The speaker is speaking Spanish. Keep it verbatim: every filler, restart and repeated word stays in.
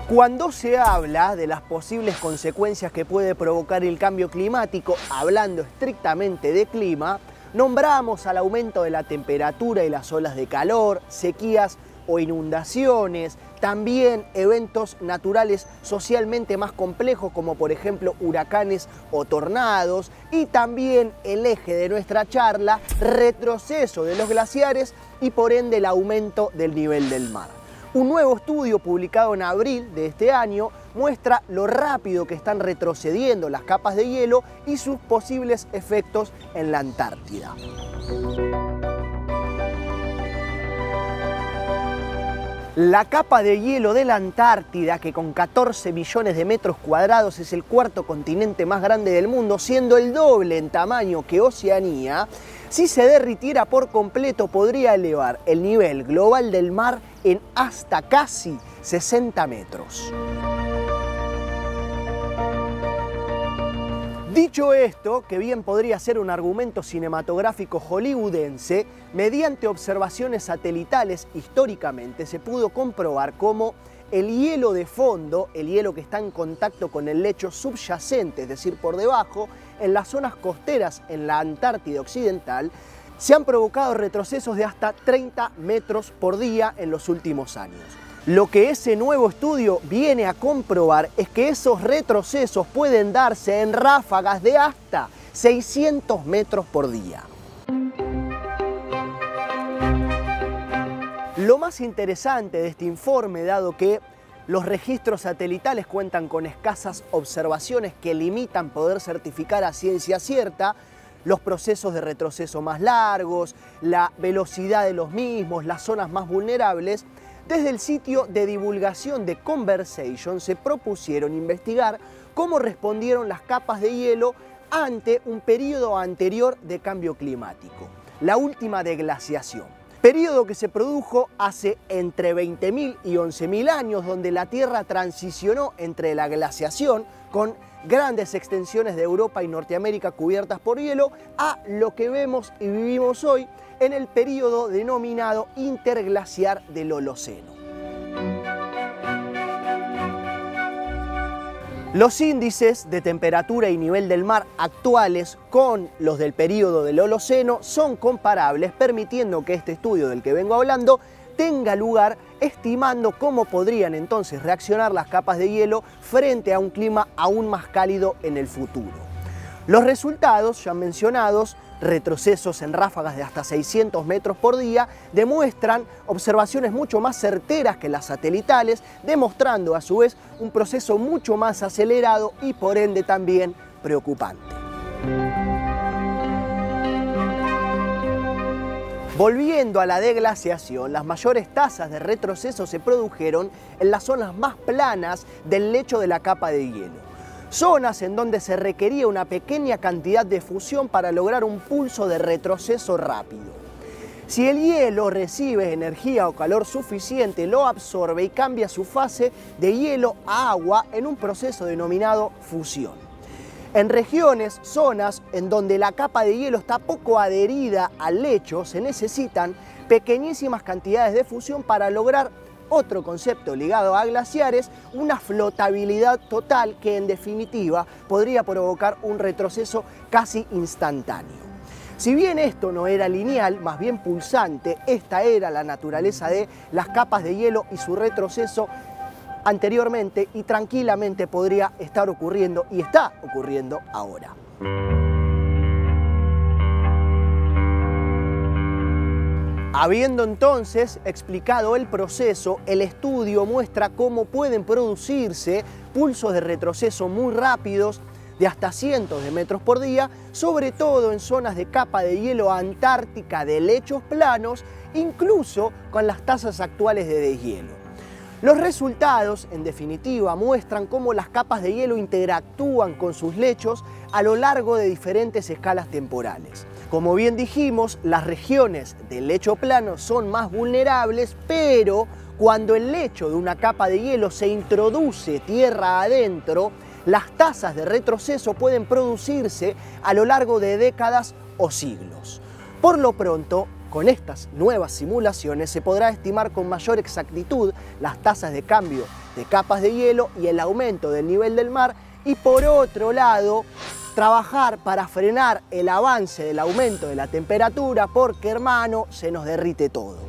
Cuando se habla de las posibles consecuencias que puede provocar el cambio climático, hablando estrictamente de clima, nombramos al aumento de la temperatura y las olas de calor, sequías o inundaciones, también eventos naturales socialmente más complejos como por ejemplo huracanes o tornados, y también el eje de nuestra charla, retroceso de los glaciares y por ende el aumento del nivel del mar. Un nuevo estudio publicado en abril de este año muestra lo rápido que están retrocediendo las capas de hielo y sus posibles efectos en la Antártida. La capa de hielo de la Antártida, que con catorce millones de metros cuadrados es el cuarto continente más grande del mundo, siendo el doble en tamaño que Oceanía, si se derritiera por completo podría elevar el nivel global del mar en hasta casi sesenta metros. Dicho esto, que bien podría ser un argumento cinematográfico hollywoodense, mediante observaciones satelitales históricamente se pudo comprobar cómo el hielo de fondo, el hielo que está en contacto con el lecho subyacente, es decir, por debajo, en las zonas costeras en la Antártida Occidental, se han provocado retrocesos de hasta treinta metros por día en los últimos años. Lo que ese nuevo estudio viene a comprobar es que esos retrocesos pueden darse en ráfagas de hasta seiscientos metros por día. Lo más interesante de este informe, dado que los registros satelitales cuentan con escasas observaciones que limitan poder certificar a ciencia cierta los procesos de retroceso más largos, la velocidad de los mismos, las zonas más vulnerables, desde el sitio de divulgación de Conversation se propusieron investigar cómo respondieron las capas de hielo ante un periodo anterior de cambio climático, la última deglaciación. Periodo que se produjo hace entre veinte mil y once mil años, donde la Tierra transicionó entre la glaciación, con grandes extensiones de Europa y Norteamérica cubiertas por hielo, a lo que vemos y vivimos hoy en el periodo denominado interglaciar del Holoceno. Los índices de temperatura y nivel del mar actuales con los del periodo del Holoceno son comparables, permitiendo que este estudio del que vengo hablando tenga lugar, estimando cómo podrían entonces reaccionar las capas de hielo frente a un clima aún más cálido en el futuro. Los resultados ya mencionados, retrocesos en ráfagas de hasta seiscientos metros por día, demuestran observaciones mucho más certeras que las satelitales, demostrando a su vez un proceso mucho más acelerado y por ende también preocupante. Volviendo a la deglaciación, las mayores tasas de retroceso se produjeron en las zonas más planas del lecho de la capa de hielo. Zonas en donde se requería una pequeña cantidad de fusión para lograr un pulso de retroceso rápido. Si el hielo recibe energía o calor suficiente, lo absorbe y cambia su fase de hielo a agua en un proceso denominado fusión. En regiones, zonas en donde la capa de hielo está poco adherida al lecho, se necesitan pequeñísimas cantidades de fusión para lograr otro concepto ligado a glaciares, una flotabilidad total que en definitiva podría provocar un retroceso casi instantáneo. Si bien esto no era lineal, más bien pulsante, esta era la naturaleza de las capas de hielo y su retroceso anteriormente, y tranquilamente podría estar ocurriendo y está ocurriendo ahora. Habiendo entonces explicado el proceso, el estudio muestra cómo pueden producirse pulsos de retroceso muy rápidos de hasta cientos de metros por día, sobre todo en zonas de capa de hielo antártica de lechos planos, incluso con las tasas actuales de deshielo. Los resultados, en definitiva, muestran cómo las capas de hielo interactúan con sus lechos a lo largo de diferentes escalas temporales. Como bien dijimos, las regiones del lecho plano son más vulnerables, pero cuando el lecho de una capa de hielo se introduce tierra adentro, las tasas de retroceso pueden producirse a lo largo de décadas o siglos. Por lo pronto, Con estas nuevas simulaciones se podrá estimar con mayor exactitud las tasas de cambio de capas de hielo y el aumento del nivel del mar, y por otro lado, trabajar para frenar el avance del aumento de la temperatura, porque hermano, se nos derrite todo.